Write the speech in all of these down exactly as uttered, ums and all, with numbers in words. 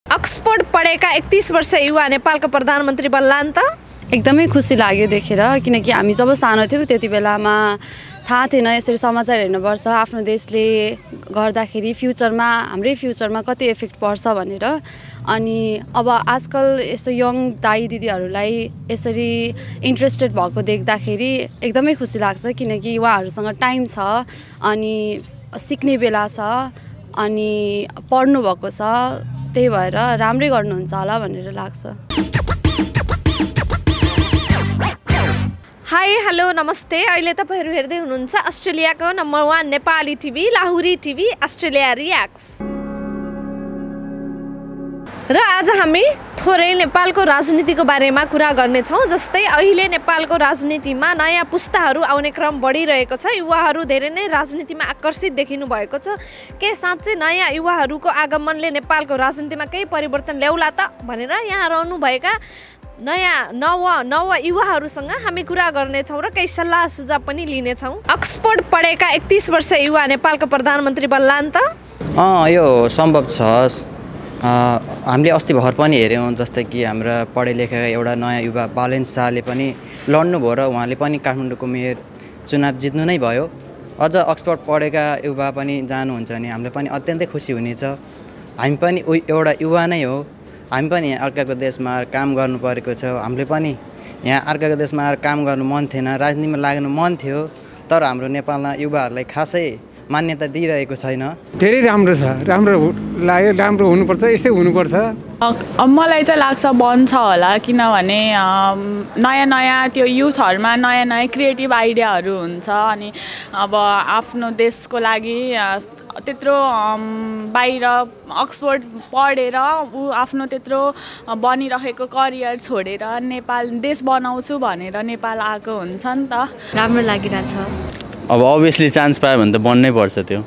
Oxford पढेका एकतीस वर्ष युवा नेपालको प्रधानमन्त्री बन्लान् त एकदमै खुसी लाग्यो देखेर किनकि हामी जब सानो थियौँ त्यति बेलामा थाहा थिएन यसरी समाचार हेर्नुपर्छ आफ्नो देशले गर्दाखेरि फ्युचरमा हाम्रै फ्युचरमा कति इफेक्ट पर्छ भनेर अनि अब आजकल यस्तो यङ दाइ दिदीहरूलाई यसरी इन्ट्रेस्टेड भएको देख्दाखेरि एकदमै खुसी लाग्छ किनकि उहाँहरूसँग टाइम छ अनि सिक्ने बेला छ अनि पढ्नु भएको छ त्यही भएर राम्रै गर्नुहुन्छ होला भनेर लाग्छ। हाई हेलो नमस्ते अहिले तपाईहरु हेर्दै हुनुहुन्छ अस्ट्रेलियाको number one Nepali TV Lahuri TV Australia reacts र आज हामी थोरै नेपालको राजनीतिको बारेमा कुरा गर्ने छौं। जस्तै अहिले नेपालको राजनीतिमा नयाँ पुस्ताहरू आउने क्रम बढिरहेको छ। युवाहरू धेरै नै राजनीतिमा आकर्षित देखिनु भएको छ। के साँच्चै नयाँ युवाहरूको आगमनले नेपालको राजनीतिमा केही परिवर्तन ल्याउला त भनेर यहाँ रहनु भएका नयाँ नव नव युवाहरूसँग हामी कुरा गर्नेछौँ र केही सल्लाह सुझाव पनि लिनेछौँ। अक्सफोर्ड पढेका एकतीस वर्ष युवा नेपालको प्रधानमन्त्री बन्लान् त? अँ यो सम्भव छ। हामीले अस्ति भर्खर पनि हेऱ्यौँ जस्तै कि हाम्रा पढे लेखेका एउटा नयाँ युवा बालेन शाहले पनि लड्नुभयो र उहाँले पनि काठमाडौँको मेयर चुनाव जित्नु नै भयो। अझ अक्सफोर्ड पढेका युवा पनि जानुहुन्छ भने हामीलाई पनि अत्यन्तै खुसी हुनेछ। हामी पनि एउटा युवा नै हो। हामी पनि यहाँ अर्काको देशमा काम गर्नु परेको छ। हामीले पनि यहाँ अर्काको देशमा काम गर्नु मन थिएन, राजनीतिमा लाग्नु मन थियो, तर हाम्रो नेपालमा युवाहरूलाई खासै मान्यता दिइरहेको छैन। धेरै राम्रो छ, राम्रो लाग्यो, राम्रो हुनुपर्छ, यस्तै हुनुपर्छ। मलाई चाहिँ लाग्छ बन्छ होला किनभने नयाँ नयाँ त्यो युथहरूमा नयाँ नयाँ क्रिएटिभ आइडियाहरू हुन्छ अनि अब आफ्नो देशको लागि त्यत्रो बाहिर अक्सफोर्ड पढेर ऊ आफ्नो त्यत्रो बनिरहेको करियर छोडेर नेपाल देश बनाउँछु भनेर नेपाल आएको हुन्छ नि त। राम्रो लागिरहेछ। अब अभियसली चान्स पायो भने त बन्नै पर्छ, त्यो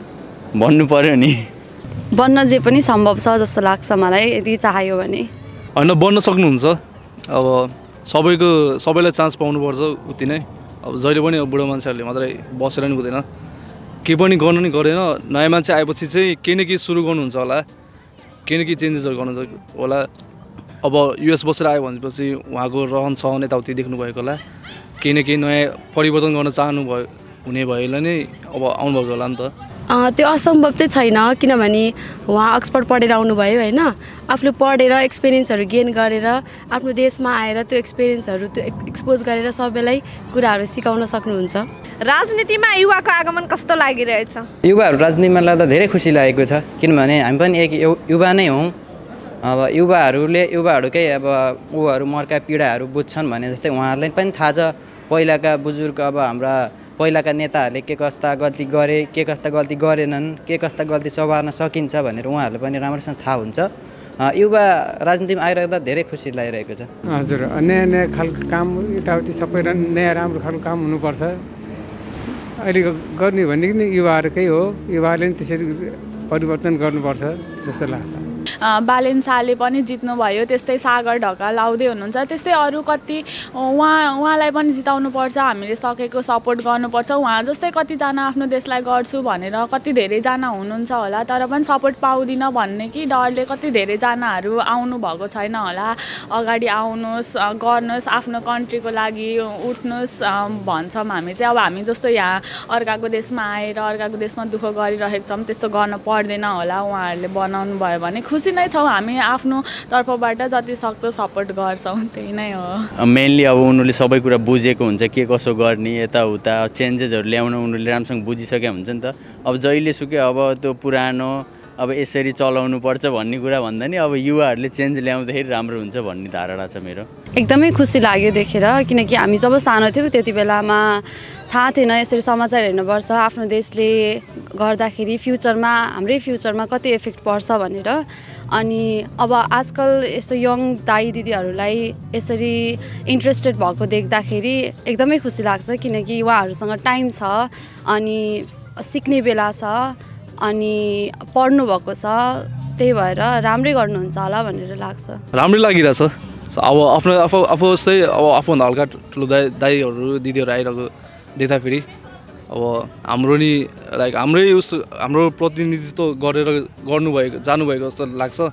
बन्नु पर्यो नि। बन्न जे पनि सम्भव छ जस्तो लाग्छ मलाई यदि चाह्यो भने। होइन बन्न सक्नुहुन्छ। अब सबैको सबैलाई चान्स पाउनुपर्छ उति नै। अब जहिले पनि बुढो मान्छेहरूले मात्रै बसेर नि हुँदैन, केही पनि गर्नु नि गरेन। नयाँ मान्छे आएपछि चाहिँ केही न केही सुरु गर्नुहुन्छ होला, केही न केही चेन्जेसहरू गर्नुहुन्छ होला। अब युएस बसेर आयो भनेपछि उहाँको रहन सहन यताउति देख्नुभएको होला, केही न केही नयाँ परिवर्तन गर्न चाहनु भयो हुने भएला नै अब आउनुभएको होला नि त। त्यो असम्भव चाहिँ छैन किनभने उहाँ अक्सफोर्ड पढेर आउनुभयो होइन। आफूले पढेर एक्सपिरियन्सहरू गेन गरेर आफ्नो देशमा आएर त्यो एक्सपिरियन्सहरू त्यो एक्सपोज गरेर सबैलाई कुराहरू सिकाउन सक्नुहुन्छ। राजनीतिमा युवाको आगमन कस्तो लागिरहेछ? युवाहरू राजनीतिमा लाग्दा धेरै खुसी लागेको छ किनभने हामी पनि एक युवा नै हौँ। अब युवाहरूले युवाहरूकै अब उहरू मर्का पीडाहरू बुझ्छन् भने जस्तै उहाँहरूलाई पनि थाहा छ पहिलाका बुजुर्ग अब हाम्रा पहिलाका नेताहरूले के कस्ता गल्ती गरे, के कस्ता गल्ती गरेनन्, के कस्ता गल्ती सवार्न सकिन्छ भनेर उहाँहरूलाई पनि राम्रोसँग थाहा हुन्छ। युवा राजनीतिमा आइरहेको धेरै खुसी लागिरहेको छ। हजुर, नयाँ नयाँ खालको काम यताउति सबै नयाँ राम्रो खालको काम हुनुपर्छ। अहिले गर्ने भनेको नि युवाहरूकै हो, युवाहरूले पनि त्यसरी परिवर्तन गर्नुपर्छ जस्तो लाग्छ। बालेन शाहले पनि जित्नुभयो, त्यस्तै सागर ढकाल आउँदै हुनुहुन्छ, त्यस्तै अरू कति उहाँ उहाँलाई पनि जिताउनुपर्छ। हामीले सकेको सपोर्ट गर्नुपर्छ। उहाँ जस्तै कतिजना आफ्नो देशलाई गर्छु भनेर कति धेरैजना हुनुहुन्छ होला तर पनि सपोर्ट पाउँदिन भन्ने कि डरले कति धेरैजनाहरू आउनु भएको छैन होला। अगाडि आउनुहोस्, गर्नुहोस्, आफ्नो कन्ट्रीको लागि उठ्नुहोस् भन्छौँ हामी चाहिँ। अब हामी जस्तो यहाँ अर्काको देशमा आएर अर्काको देशमा दुःख गरिरहेको छौँ त्यस्तो गर्न पर्दैन होला। उहाँहरूले बनाउनु भयो भने खुसी नै छौँ। हामी आफ्नो तर्फबाट जति सक्दो सपोर्ट गर्छौँ, त्यही नै हो। मेनली अब उनीहरूले सबै कुरा बुझेको हुन्छ, के कसो गर्ने यताउता चेन्जेसहरू ल्याउन उनीहरूले राम्रोसँग बुझिसकेका हुन्छ नि त। अब जहिले सुकै अब त्यो पुरानो अब यसरी चलाउनु पर्छ भन्ने कुरा भन्दा नि अब युवाहरूले चेन्ज ल्याउँदाखेरि राम्रो हुन्छ भन्ने धारणा छ मेरो। एकदमै खुसी लाग्यो देखेर किनकि हामी जब सानो थियौँ त्यति बेलामा थाहा थिएन यसरी समाचार हेर्नुपर्छ आफ्नो देशले गर्दाखेरि फ्युचरमा हाम्रै फ्युचरमा कति इफेक्ट पर्छ भनेर अनि अब आजकल यस्तो यङ दाइ दिदीहरूलाई यसरी इन्ट्रेस्टेड भएको देख्दाखेरि एकदमै खुसी लाग्छ किनकि उहाँहरूसँग टाइम छ अनि सिक्ने बेला छ अनि पढ्नु भएको छ त्यही भएर राम्रै गर्नुहुन्छ होला भनेर लाग्छ। राम्रै लागिरहेछ। अब आफ्नो आफू आफू चाहिँ अब आफूभन्दा हल्का ठुलो दाइ दाइहरू दिदीहरू आइरहेको देख्दाखेरि अब हाम्रो नि लाइक हाम्रै उस हाम्रो प्रतिनिधित्व गरेर गर्नुभएको जानुभएको जस्तो लाग्छ।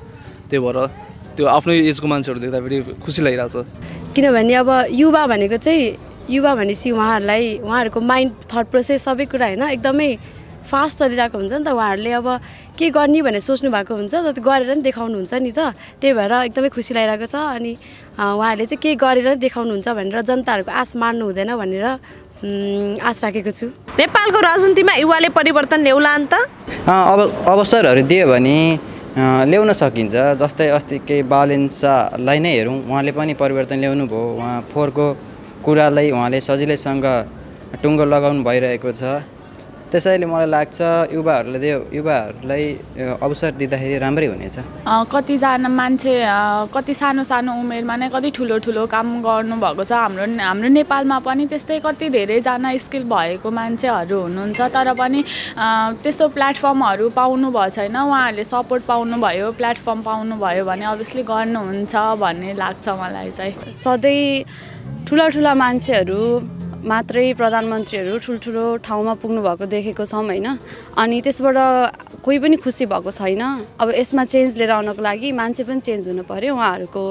त्यही भएर त्यो आफ्नै एजको मान्छेहरू देख्दाखेरि खुसी लागिरहेको छ। किनभने अब युवा भनेको चाहिँ युवा भनेपछि उहाँहरूलाई उहाँहरूको माइन्ड थट प्रोसेस सबै कुरा होइन एकदमै फास्ट चलिरहेको हुन्छ नि त। उहाँहरूले अब के गर्ने भनेर सोच्नु भएको हुन्छ त गरेर नि देखाउनुहुन्छ नि त। त्यही भएर एकदमै खुसी लागिरहेको छ। अनि उहाँहरूले चाहिँ के गरेर देखाउनुहुन्छ भनेर जनताहरूको आश मार्नु हुँदैन भनेर आश राखेको छु। नेपालको राजनीतिमा युवाले परिवर्तन ल्याउला नि त? अब अवसरहरू दियो भने ल्याउन सकिन्छ। जस्तै अस्ति केही बालेन शाहलाई नै हेरौँ, उहाँले पनि परिवर्तन ल्याउनु भयो। उहाँ फोहोरको कुरालाई उहाँले सजिलैसँग टुङ्गो लगाउनु भइरहेको छ। त्यसैले मलाई लाग्छ युवाहरूले त्यो युवाहरूलाई अवसर दिँदाखेरि राम्रै हुनेछ। कतिजना मान्छे कति सानो सानो उमेरमा नै कति ठुलो ठुलो काम गर्नुभएको छ। हाम्रो हाम्रो नेपालमा पनि त्यस्तै कति धेरैजना स्किल भएको मान्छेहरू हुनुहुन्छ, तर पनि त्यस्तो प्लेटफर्महरू पाउनु भएको छैन। उहाँहरूले सपोर्ट पाउनुभयो, प्लेटफर्म पाउनुभयो भने अभियसली गर्नुहुन्छ भन्ने लाग्छ मलाई चाहिँ। सधैँ ठुला ठुला मान्छेहरू मात्रै प्रधानमन्त्रीहरू ठुल्ठुलो ठाउँमा पुग्नु भएको देखेको छौँ होइन। अनि त्यसबाट कोही पनि खुसी भएको छैन। अब यसमा चेन्ज लिएर आउनको लागि मान्छे पनि चेन्ज हुनु पऱ्यो, उहाँहरूको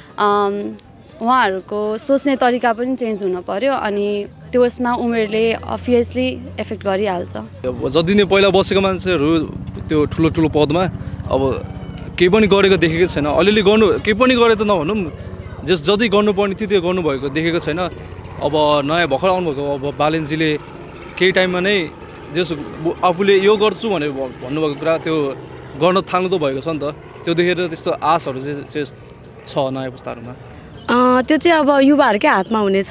उहाँहरूको सोच्ने तरिका पनि चेन्ज हुनु पऱ्यो। अनि त्यो यसमा उमेरले अभियसली एफेक्ट गरिहाल्छ। जति नै पहिला बसेको मान्छेहरू त्यो ठुलो ठुलो पदमा अब केही पनि गरेको देखेको छैन। अलिअलि गर्नु केही पनि गरे त नभनौँ, जस जति गर्नुपर्ने थियो त्यो गर्नुभएको देखेको छैन। अब नयाँ भर्खर आउनुभएको अब बालेनजीले केही टाइममा नै जस आफूले यो गर्छु भनेर भन्नुभएको कुरा त्यो गर्न थाल्नु त भएको छ नि त। त्यो देखेर त्यस्तो आशहरू चाहिँ छ नयाँ पुस्ताहरूमा। त्यो चाहिँ अब युवाहरूकै हातमा हुनेछ।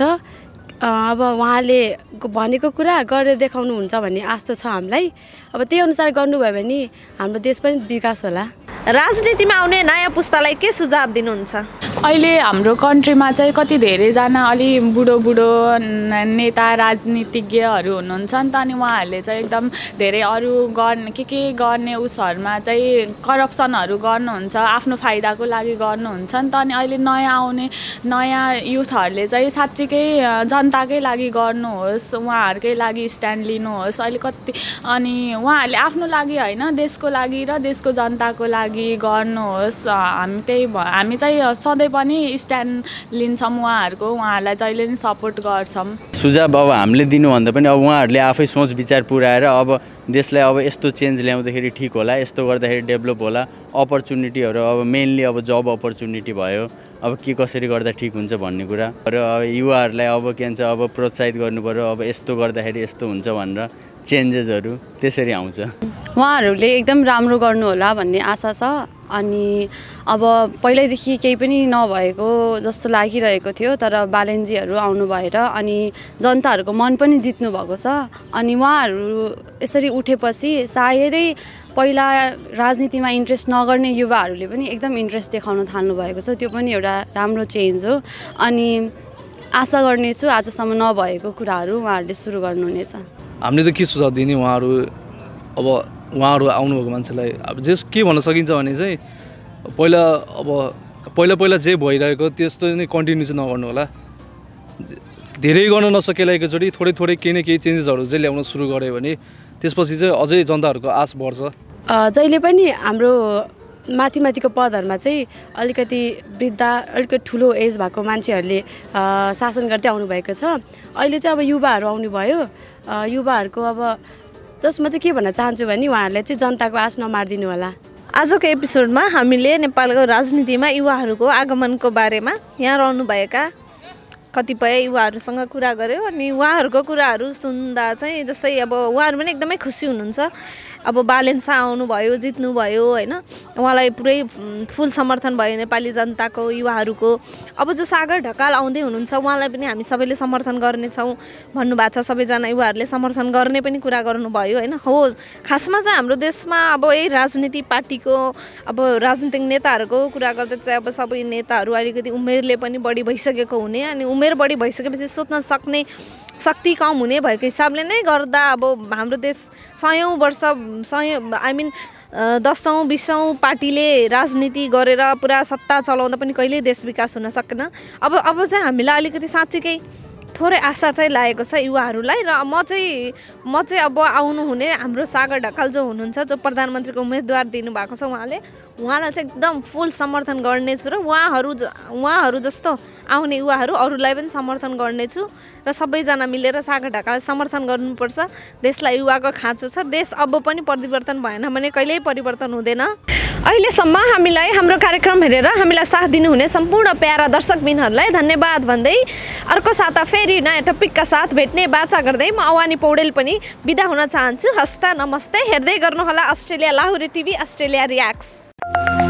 अब उहाँले भनेको कुरा गरेर देखाउनुहुन्छ भन्ने आश त छ हामीलाई। अब त्यही अनुसार गर्नुभयो भने हाम्रो देश पनि विकास होला। राजनीतिमा आउने नयाँ पुस्तालाई के सुझाव दिनुहुन्छ? अहिले हाम्रो कन्ट्रीमा चाहिँ कति धेरैजना अलि बुढो बुढो नेता राजनीतिज्ञहरू हुनुहुन्छ नि त। अनि उहाँहरूले चाहिँ एकदम धेरै अरू गर्ने के के गर्ने उसहरूमा चाहिँ करप्सनहरू गर्नुहुन्छ, आफ्नो फाइदाको लागि गर्नुहुन्छ नि त। अनि अहिले नयाँ आउने नयाँ युथहरूले चाहिँ साँच्चीकै जनताकै लागि गर्नुहोस्, उहाँहरूकै लागि स्ट्यान्ड लिनुहोस्। अहिले कति अनि उहाँहरूले आफ्नो लागि होइन, देशको लागि र देशको जनताको लागि गर्नुहोस्। हामी त्यही हामी चाहिँ सधैँ पनि स्ट्यान्ड लिन्छौँ उहाँहरूको, उहाँहरूलाई जहिले पनि सपोर्ट गर्छौँ। सुझाव अब हामीले दिनुभन्दा पनि अब उहाँहरूले आफै सोच विचार पुऱ्याएर अब देशलाई अब यस्तो चेन्ज ल्याउँदाखेरि ठिक होला, यस्तो गर्दाखेरि डेभलप होला, अपर्च्युनिटीहरू अब मेनली अब जब अपर्च्युनिटी भयो, अब के कसरी गर्दा ठिक हुन्छ भन्ने कुरा र अब युवाहरूलाई अब के भन्छ अब प्रोत्साहित गर्नु पर्यो। अब यस्तो गर्दाखेरि यस्तो हुन्छ भनेर चेन्जेसहरू त्यसरी आउँछ। उहाँहरूले एकदम राम्रो गर्नु होला भन्ने आशा छ। अनि अब पहिल्यैदेखि केही पनि नभएको जस्तो लागिरहेको थियो, तर बालेनजीहरू आउनु भएर अनि जनताहरूको मन पनि जित्नु भएको छ। अनि उहाँहरू यसरी उठेपछि सायदै पहिला राजनीतिमा इन्ट्रेस्ट नगर्ने युवाहरूले पनि एकदम इन्ट्रेस्ट देखाउन थाल्नु भएको छ। त्यो पनि एउटा राम्रो चेन्ज हो। अनि आशा गर्नेछु आजसम्म नभएको कुराहरू उहाँहरूले सुरु गर्नुहुनेछ। हामीले त के सुझाव दिने, उहाँहरू अब उहाँहरू आउनुभएको मान्छेलाई अब जस के भन्न सकिन्छ भने चाहिँ पहिला अब पहिला पहिला जे भइरहेको त्यस्तो नै कन्टिन्यू चाहिँ नगर्नु होला। धेरै गर्न नसकेला एकैचोटि थोरै थोरै केही न केही चेन्जेसहरू चाहिँ ल्याउन सुरु गऱ्यो भने त्यसपछि चाहिँ अझै जनताहरूको आश बढ्छ। जहिले पनि हाम्रो माथि माथिको पदहरूमा चाहिँ अलिकति वृद्ध अलिकति ठुलो एज भएको मान्छेहरूले शासन गर्दै आउनुभएको छ। अहिले चाहिँ अब युवाहरू आउनुभयो। युवाहरूको अब जसमा चाहिँ के भन्न चाहन्छु भने उहाँहरूले चाहिँ जनताको आश नमारिदिनु होला। आजको एपिसोडमा हामीले नेपालको राजनीतिमा युवाहरूको आगमनको बारेमा यहाँ रहनुभएका कतिपय युवाहरूसँग कुरा गऱ्यौँ। अनि उहाँहरूको कुराहरू सुन्दा चाहिँ जस्तै अब उहाँहरू पनि एकदमै खुसी हुनुहुन्छ। अब बालेन शाह आउनुभयो, जित्नुभयो होइन, उहाँलाई पुरै फुल समर्थन भयो नेपाली जनताको युवाहरूको। अब जो सागर ढकाल आउँदै हुनुहुन्छ उहाँलाई पनि हामी सबैले समर्थन गर्नेछौँ भन्नुभएको छ। सबैजना युवाहरूले समर्थन गर्ने पनि कुरा गर्नुभयो होइन। हो, खासमा चाहिँ हाम्रो देशमा अब यही राजनीति पार्टीको अब राजनीतिक नेताहरूको कुरा गर्दा चाहिँ अब सबै नेताहरू अलिकति उमेरले पनि बढी भइसकेको हुने, अनि उमेर बढी भइसकेपछि सोच्न सक्ने शक्ति कम हुने भएको हिसाबले नै गर्दा अब हाम्रो देश सयौँ वर्ष सयौँ आई मिन दसौँ बिसौँ पार्टीले राजनीति गरेर पुरा सत्ता चलाउँदा पनि कहिल्यै देश विकास हुन सकेन। अब अब चाहिँ हामीलाई अलिकति साँच्चीकै थोरै आशा चाहिँ लागेको छ युवाहरूलाई र म चाहिँ म चाहिँ अब आउनुहुने हाम्रो सागर ढकाल जो हुनुहुन्छ जो प्रधानमन्त्रीको उम्मेदवार दिनुभएको छ उहाँले उहाँलाई चाहिँ एकदम फुल समर्थन गर्नेछु र उहाँहरू उहाँहरू जस्तो आउने युवाहरू अरूलाई पनि समर्थन गर्नेछु र सबैजना मिलेर सागर ढकाललाई समर्थन गर्नुपर्छ। देशलाई युवाको खाँचो छ, देश अब पनि परिवर्तन भएन भने कहिल्यै परिवर्तन हुँदैन। अहिलेसम्म हामीलाई हाम्रो कार्यक्रम हेरेर हामीलाई साथ दिनुहुने सम्पूर्ण प्यारा दर्शकबिनहरूलाई धन्यवाद भन्दै अर्को साता फेरि नयाँ टपिकका साथ भेट्ने बाचा गर्दै म अवानी पौडेल पनि बिदा हुन चाहन्छु। हस्ता नमस्ते। हेर्दै गर्नुहोला अस्ट्रेलिया लाहुरे टिभी, अस्ट्रेलिया रियाक्स।